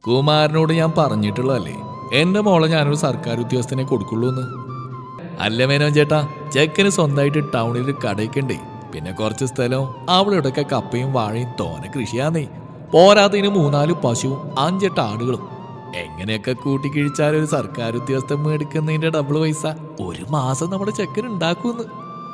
കുമാരനോട് ഞാൻ പറഞ്ഞിട്ടുള്ളതല്ലേ എൻ്റെ മോളെ ഞാനൊരു സർക്കാർ ഉദ്യോഗസ്ഥനെ കൊടുക്കുള്ളൂ എന്ന്. അല്ല മേനോൻ ചേട്ടാ, ചെക്കന് സ്വന്തമായിട്ട് ടൗണിൽ ഒരു കടയ്ക്കുണ്ടേ, പിന്നെ കുറച്ച് സ്ഥലവും അവിടെയൊക്കെ കപ്പയും വാഴയും തോന കൃഷിയാന്നേ. പോരാത്തതിന് 3-4 പശുവും 5-8 ആടുകളും. എങ്ങനെയൊക്കെ കൂട്ടിക്കിഴിച്ചാലും ഒരു സർക്കാർ ഉദ്യോഗസ്ഥൻ മേടിക്കുന്നതിൻ്റെ ഡബിൾ പൈസ ഒരു മാസം നമ്മുടെ ചെക്കൻ ഉണ്ടാക്കുമെന്ന്.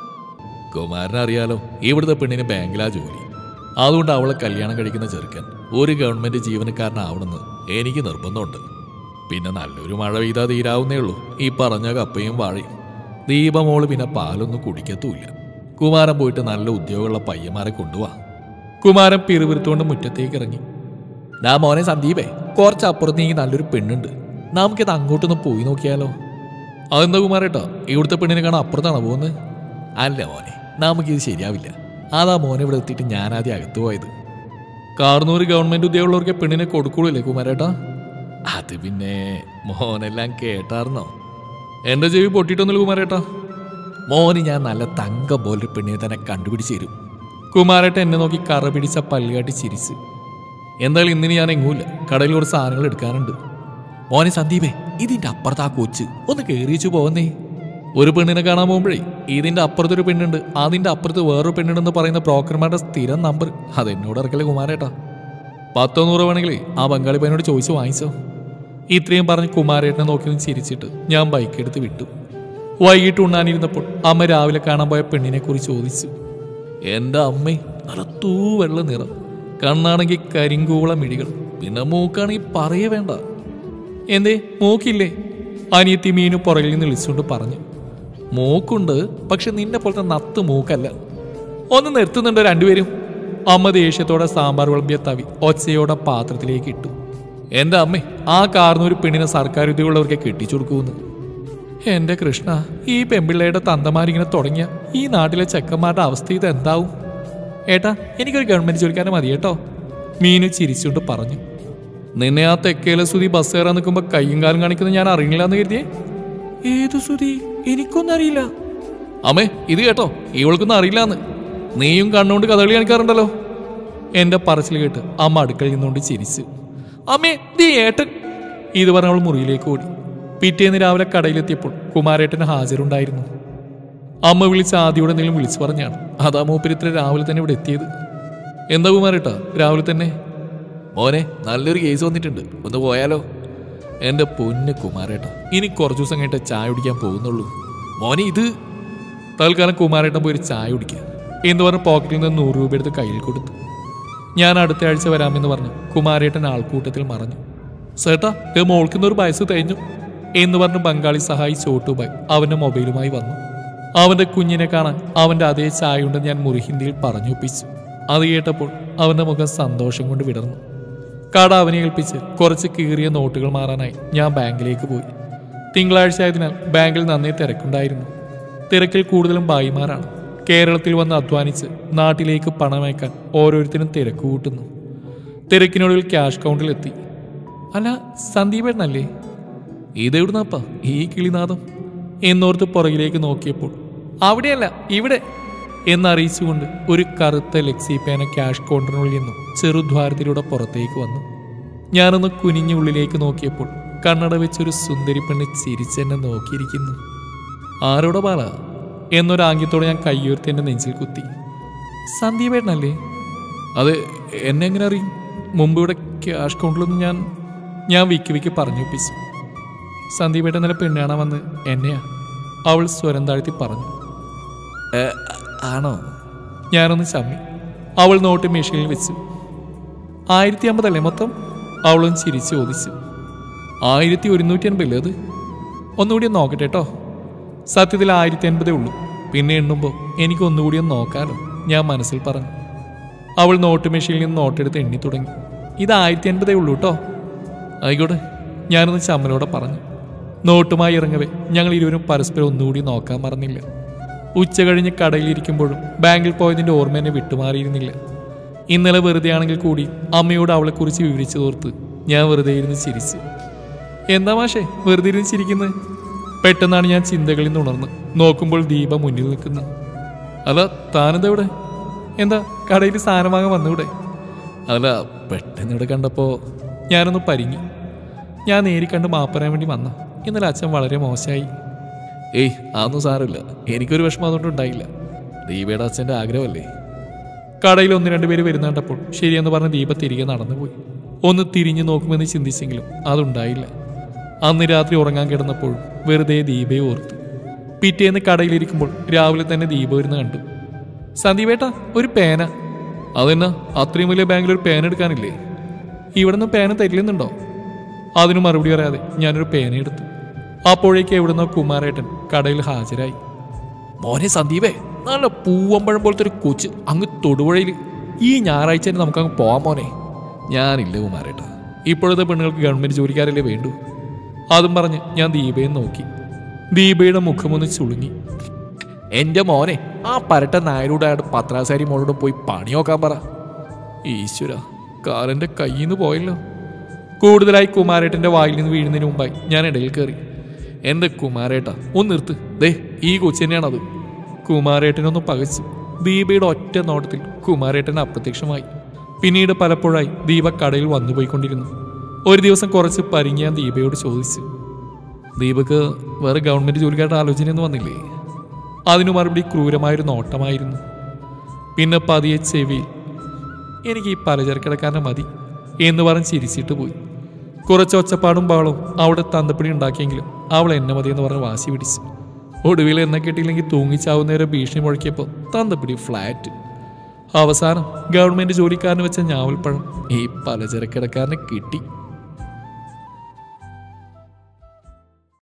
കുമാരനറിയാലോ, ഇവിടുത്തെ പെണ്ണിന് ബാങ്കിലാ ജോലി. അതുകൊണ്ട് അവളെ കല്യാണം കഴിക്കുന്ന ചെറുക്കൻ ഒരു ഗവൺമെന്റ് ജീവനക്കാരനാവണമെന്ന് എനിക്ക് നിർബന്ധമുണ്ട്. പിന്നെ നല്ലൊരു മഴ പെയ്താൽ തീരാവുന്നേ ഉള്ളൂ ഈ പറഞ്ഞ കപ്പയും വാഴയും. ദീപമോള് പിന്നെ പാലൊന്നും കുടിക്കത്തുമില്ല. കുമാരൻ പോയിട്ട് നല്ല ഉദ്യോഗമുള്ള പയ്യന്മാരെ കൊണ്ടുപോവാ. കുമാരൻ പിറുപിറുത്തുകൊണ്ട് മുറ്റത്തേക്ക് ഇറങ്ങി. ഞാൻ മോനെ സന്ദീപേ, കുറച്ചപ്പുറത്ത് നീ നല്ലൊരു പെണ്ണുണ്ട്, നമുക്കിത് അങ്ങോട്ടൊന്ന് പോയി നോക്കിയാലോ? അതെന്താ കുമാരേട്ടാ, ഇവിടുത്തെ പെണ്ണിനെ കാണാൻ അപ്പുറത്താണോ പോകുന്നത്? അല്ല മോനെ, നമുക്കിത് ശരിയാവില്ല. അതാ മോനെ ഇവിടെ എത്തിയിട്ട് ഞാനാദ്യം അകത്ത് പോയത്. കാർന്നൂർ ഗവൺമെന്റ് ഉദ്യോഗമുള്ളവർക്ക് പെണ്ണിനെ കൊടുക്കൂലേ കുമാരേട്ടാ? അത് പിന്നെ മോനെല്ലാം കേട്ടാർന്നോ? എൻ്റെ ചെവി പൊട്ടിയിട്ടൊന്നുമില്ല കുമാരേട്ടാ. മോന് ഞാൻ നല്ല തങ്കം പോലൊരു പെണ്ണിനെ തന്നെ കണ്ടുപിടിച്ച് തരും. കുമാരേട്ട എന്നെ നോക്കി കറ പിടിച്ച പല്ലുകാട്ടി ചിരിച്ച്. എന്തായാലും ഇന്നിന് ഞാൻ എങ്ങൂല്ല, കടയിൽ കുറച്ച് സാധനങ്ങൾ എടുക്കാനുണ്ട്. മോനെ സന്ദീപേ, ഇതിൻ്റെ അപ്പുറത്ത് ആ കൊച്ച് ഒന്ന് കയറിച്ചു പോകുന്നേ. ഒരു പെണ്ണിനെ കാണാൻ പോകുമ്പോഴേ ഇതിൻ്റെ അപ്പുറത്തൊരു പെണ്ണുണ്ട്, അതിൻ്റെ അപ്പുറത്ത് വേറൊരു പെണ്ണുണ്ടെന്ന് പറയുന്ന ബ്രോക്കർമാരുടെ സ്ഥിരം നമ്പർ അതെന്നോട് ഇറക്കല്ലേ കുമാരേട്ടാ. 100-100 വേണമെങ്കിലേ ആ ബംഗാളി പയ്യനോട് ചോദിച്ച് വാങ്ങിച്ചോ. ഇത്രയും പറഞ്ഞ് കുമാരേട്ടനെ നോക്കി ഒന്ന് ചിരിച്ചിട്ട് ഞാൻ ബൈക്ക് എടുത്ത് വിട്ടു. വൈകിട്ട് ഉണ്ണാനിരുന്നപ്പോൾ അമ്മ രാവിലെ കാണാൻ പോയ പെണ്ണിനെ കുറിച്ച് ചോദിച്ചു. എൻ്റെ അമ്മേ, നല്ല തൂവെള്ള നിറം, കണ്ണാണെങ്കിൽ കരിങ്കൂള മിഴികൾ, പിന്നെ മൂക്കാണെങ്കിൽ പറയേ വേണ്ട. എന്തേ മൂക്കില്ലേ? അനിയത്തി മീനു പുറകിൽ നിന്ന് വിളിച്ചുകൊണ്ട് പറഞ്ഞു. മൂക്കുണ്ട്, പക്ഷെ നിന്നെ പോലത്തെ നത്ത് മൂക്കല്ല. ഒന്ന് നിർത്തുന്നുണ്ടോ രണ്ടുപേരും? അമ്മ ദേഷ്യത്തോടെ സാമ്പാർ വിളമ്പിയ തവി ഒച്ചയോടെ പാത്രത്തിലേക്ക് ഇട്ടു. എൻ്റെ അമ്മേ, ആ കാർന്നൊരു പെണ്ണിനെ സർക്കാർ ഉദ്യോഗമുള്ളവർക്ക് കെട്ടിച്ചു കൊടുക്കുമെന്ന്. എൻ്റെ കൃഷ്ണ, ഈ പെമ്പിള്ളയുടെ തന്തമാരിങ്ങനെ തുടങ്ങിയ ഈ നാട്ടിലെ ചെക്കന്മാരുടെ അവസ്ഥ ഇത് എന്താവും? ഏട്ടാ, എനിക്കൊരു ഗവൺമെന്റ് ജോലിക്കാരനെ മതി കേട്ടോ, മീനു ചിരിച്ചുകൊണ്ട് പറഞ്ഞു. നിന്നെ ആ തെക്കേലെ സുതി ബസ് കയറാൻ നിൽക്കുമ്പോൾ കയ്യും കാലും കാണിക്കുന്നത് ഞാൻ അറിയില്ല എന്ന് കരുതിയേ? ഏതു സുതി? എനിക്കൊന്നും അറിയില്ല. അമ്മേ, ഇത് കേട്ടോ, ഇവൾക്കൊന്നും അറിയില്ലാന്ന്. നീയും കണ്ണുകൊണ്ട് കഥകളി കാണിക്കാറുണ്ടല്ലോ. എൻ്റെ പറച്ചിൽ കേട്ട് അമ്മ അടുക്കളയിൽ നിന്നുകൊണ്ട് ചിരിച്ചു. അമ്മേ, ദേ ഏട്ടൻ. ഇത് പറഞ്ഞ അവൾ മുറിയിലേക്ക് ഓടി. പിറ്റേന്ന് രാവിലെ കടയിലെത്തിയപ്പോൾ കുമാരേട്ടന് ഹാജരുണ്ടായിരുന്നു. അമ്മ വിളിച്ച് ആദ്യയോടെ എന്തെങ്കിലും വിളിച്ചു പറഞ്ഞാണ്. അതാ മൂപ്പരിത്ര രാവിലെ തന്നെ ഇവിടെ എത്തിയത്. എന്താ കുമാരേട്ടാ രാവിലെ തന്നെ? മോനെ, നല്ലൊരു കേസ് വന്നിട്ടുണ്ട്, ഒന്ന് പോയാലോ? എൻ്റെ പൊന്ന് കുമാരേട്ട, ഇനി കുറച്ച് ദിവസം കഴിഞ്ഞിട്ട് ചായ കുടിക്കാൻ പോകുന്നുള്ളൂ. മോനെ, ഇത് തൽക്കാലം കുമാരേട്ടൻ പോയി ഒരു ചായ കുടിക്കുക എന്ന് പറഞ്ഞ് പോക്കറ്റിൽ നിന്ന് 100 രൂപ എടുത്ത് കയ്യിൽ കൊടുത്തു. ഞാൻ അടുത്ത ആഴ്ച വരാമെന്ന് പറഞ്ഞു കുമാരേട്ടൻ ആൾക്കൂട്ടത്തിൽ മറഞ്ഞു. സേട്ടാ, മോൾക്കുന്നൊരു വയസ്സ് തേഞ്ഞു എന്ന് പറഞ്ഞ് ബംഗാളി സഹായി ചോട്ടുബായ് അവൻ്റെ മൊബൈലുമായി വന്നു. അവൻ്റെ കുഞ്ഞിനെ കാണാൻ അവൻ്റെ അതേ ചായയുണ്ടെന്ന് ഞാൻ മുറിഹിന്ദിയിൽ പറഞ്ഞൊപ്പിച്ചു. അത് കേട്ടപ്പോൾ അവൻ്റെ മുഖം സന്തോഷം കൊണ്ട് വിടർന്നു. കട അവനെ ഏൽപ്പിച്ച് കുറച്ച് കീറിയ നോട്ടുകൾ മാറാനായി ഞാൻ ബാങ്കിലേക്ക് പോയി. തിങ്കളാഴ്ച ആയതിനാൽ ബാങ്കിൽ നന്നേ തിരക്കുണ്ടായിരുന്നു. തിരക്കിൽ കൂടുതലും ഭായിമാരാണ്. കേരളത്തിൽ വന്ന് അധ്വാനിച്ച് നാട്ടിലേക്ക് പണമയക്കാൻ ഓരോരുത്തരും തിരക്ക് കൂട്ടുന്നു. തിരക്കിനൊടുവിൽ ക്യാഷ് കൗണ്ടറിലെത്തി. അല്ല, സന്ദീപേട്ടനല്ലേ? ഇതെവിടുന്നപ്പാ ഈ കിളിനാദം എന്നോർത്ത് പുറകിലേക്ക് നോക്കിയപ്പോൾ അവിടെയല്ല ഇവിടെ എന്നറിയിച്ചുകൊണ്ട് ഒരു കറുത്ത ലെക്സി പേന ക്യാഷ് കൗണ്ടറിനുള്ളിൽ നിന്നും ചെറുദ്വാരത്തിലൂടെ പുറത്തേക്ക് വന്നു. ഞാനൊന്ന് കുനിഞ്ഞ് ഉള്ളിലേക്ക് നോക്കിയപ്പോൾ കണ്ണട വെച്ചൊരു സുന്ദരി പെണ്ണ് ചിരിച്ചെന്നെ നോക്കിയിരിക്കുന്നു. ആരോടെ ബാല എന്നൊരാംഗ്യത്തോടെ ഞാൻ കയ്യുയർത്തി എൻ്റെ നെഞ്ചിൽ കുത്തി. സന്ദീപേട്ടനല്ലേ? അത് എന്നെ എങ്ങനെ അറിയും? മുമ്പ് ഇവിടെ ക്യാഷ് കൗണ്ടറിലൊന്നും ഞാൻ വിക്കി പറഞ്ഞൊപ്പിച്ചു. സന്ദീപേട്ടൻ ഇന്നലെ പെണ്ണാണാൻ വന്ന് എന്നെയാ, അവൾ സ്വരം താഴ്ത്തി പറഞ്ഞു. ആണോ? ഞാനൊന്ന് ചമ്മി. അവൾ നോട്ട് മെഷീനിൽ വെച്ചു. 1050 അല്ലേ മൊത്തം? അവളും ചിരിച്ച് ചോദിച്ചു. 1150 അത്? ഒന്നുകൂടി ഒന്ന് നോക്കട്ടെ കേട്ടോ. സത്യത്തിൽ 1050 ഉള്ളൂ, പിന്നെ എണ്ണുമ്പോൾ എനിക്ക് ഒന്നുകൂടി ഒന്ന് നോക്കാലോ, ഞാൻ മനസ്സിൽ പറഞ്ഞു. അവൾ നോട്ട് മെഷീനിൽ നിന്ന് നോട്ടെടുത്ത് എണ്ണി തുടങ്ങി. ഇത് 1050 ഉള്ളൂ കേട്ടോ. ആയിക്കോട്ടെ, ഞാനൊന്ന് ചമ്മലോടെ പറഞ്ഞു. നോട്ടുമായി ഇറങ്ങവേ ഞങ്ങൾ ഇരുവരും പരസ്പരം ഒന്നുകൂടി നോക്കാൻ മറന്നില്ല. ഉച്ച കഴിഞ്ഞ് കടയിലിരിക്കുമ്പോഴും ബാങ്കിൽ പോയതിൻ്റെ ഓർമ്മ എന്നെ വിട്ടുമാറിയിരുന്നില്ല. ഇന്നലെ വെറുതെ ആണെങ്കിൽ കൂടി അമ്മയോട് അവളെക്കുറിച്ച് വിവരിച്ചു തോർത്ത് ഞാൻ വെറുതെ ഇരുന്ന് ചിരിച്ചു. എന്താ മാഷേ വെറുതെ ഇരുന്ന് ചിരിക്കുന്നത്? പെട്ടെന്നാണ് ഞാൻ ചിന്തകളിൽ നിന്ന് ഉണർന്ന് നോക്കുമ്പോൾ ദീപ മുന്നിൽ നിൽക്കുന്നു. അല്ല, താനെന്താ ഇവിടെ? എന്താ കടയിൽ സാധനം വാങ്ങാൻ വന്നൂടെ? അല്ല, പെട്ടെന്ന് ഇവിടെ കണ്ടപ്പോൾ ഞാനൊന്ന് പരിങ്ങി. ഞാൻ നേരിക്കണ്ട് മാപ്പ് പറയാൻ വേണ്ടി വന്ന. ഇന്നലെ അച്ഛൻ വളരെ മോശമായി. ഏയ് അതൊന്നും സാരമില്ല, എനിക്കൊരു വിഷമം അതുകൊണ്ട് ഉണ്ടായില്ല. ദീപയുടെ അച്ഛൻ്റെ ആഗ്രഹമല്ലേ. കടയിൽ 1-2 പേര് വരുന്ന കണ്ടപ്പോൾ ശരിയെന്ന് പറഞ്ഞ് ദീപ തിരികെ നടന്നുപോയി. ഒന്ന് തിരിഞ്ഞു നോക്കുമെന്ന് ചിന്തിച്ചെങ്കിലും അതുണ്ടായില്ല. അന്ന് രാത്രി ഉറങ്ങാൻ കിടന്നപ്പോഴും വെറുതെ ദീപയെ ഓർത്തു. പിറ്റേന്ന് കടയിലിരിക്കുമ്പോൾ രാവിലെ തന്നെ ദീപ വരുന്ന കണ്ടു. സന്ദീപേട്ടാ, ഒരു പേന. അതെന്നാ അത്രയും വലിയ ബാങ്കിൽ ഒരു പേന എടുക്കാനില്ലേ? ഇവിടെ നിന്ന് പേന തരില്ലെന്നുണ്ടോ? അതിന് മറുപടി പറയാതെ ഞാനൊരു പേന എടുത്തു. അപ്പോഴേക്ക് എവിടുന്നോ കുമാരേട്ടൻ കടയിൽ ഹാജരായി. മോനെ സന്ദീപേ, നല്ല പൂവമ്പഴം പോലത്തെ ഒരു കൊച്ച് അങ്ങ് തൊടുപുഴയിൽ. ഈ ഞായറാഴ്ച തന്നെ നമുക്കങ്ങ് പോവാൻ മോനെ. ഞാനില്ല കുമാരേട്ടാ, ഇപ്പോഴത്തെ പെണ്ണുങ്ങൾക്ക് ഗവൺമെന്റ് ജോലിക്കാരല്ലേ വേണ്ടു. അതും പറഞ്ഞ് ഞാൻ ദീപയെ നോക്കി. ദീപയുടെ മുഖമൊന്ന് ചുളുങ്ങി. എൻ്റെ മോനെ, ആ പരട്ട നായരോട് അയാളുടെ പത്രാസാരി മോളോടും പോയി പണി നോക്കാൻ പറ. ഈശ്വര, കാലന്റെ കയ്യിൽ നിന്ന് പോയല്ലോ. കൂടുതലായി കുമാരേട്ടന്റെ വായിൽ നിന്ന് വീഴുന്നതിന് മുമ്പായി ഞാൻ ഇടയിൽ കയറി. എൻ്റെ കുമാരേട്ടാ, ഒന്ന് നിർത്ത്. ദേ ഈ കൊച്ചു തന്നെയാണത്. കുമാരേട്ടനൊന്ന് പകച്ചു. ദീപയുടെ ഒറ്റ നോട്ടത്തിൽ കുമാരേട്ടൻ അപ്രത്യക്ഷമായി. പിന്നീട് പലപ്പോഴായി ദീപ കടയിൽ വന്നുപോയിക്കൊണ്ടിരുന്നു. ഒരു ദിവസം കുറച്ച് പരിങ്ങി ഞാൻ ദീപയോട് ചോദിച്ചു, ദീപക്ക് വേറെ ഗവൺമെന്റ് ജോലിക്കാരുടെ ആലോചനയൊന്നും വന്നില്ലേ? അതിനു മറുപടി ക്രൂരമായൊരു നോട്ടമായിരുന്നു. പിന്നെ പതിയെ ചെവിയിൽ, എനിക്ക് ഈ പലചരക്കിടക്കാരനെ മതി എന്ന് പറഞ്ഞ് ചിരിച്ചിട്ട് പോയി. കുറച്ച് ഒച്ചപ്പാടും ബഹളവും അവിടെ തന്തപ്പിടി ഉണ്ടാക്കിയെങ്കിലും അവൾ എന്നെ മതിയെന്ന് പറഞ്ഞ് വാശി പിടിച്ചു. ഒടുവിൽ എന്നെ കിട്ടിയില്ലെങ്കിൽ തൂങ്ങിച്ചാവുന്നേരം ഭീഷണി മുഴക്കിയപ്പോൾ തന്തപ്പിടി ഫ്ലാറ്റ്. അവസാനം ഗവൺമെന്റ് ജോലിക്കാരന് വെച്ച ഞാവൽപ്പഴം ഈ പലചരക്കിടക്കാരനെ കിട്ടി.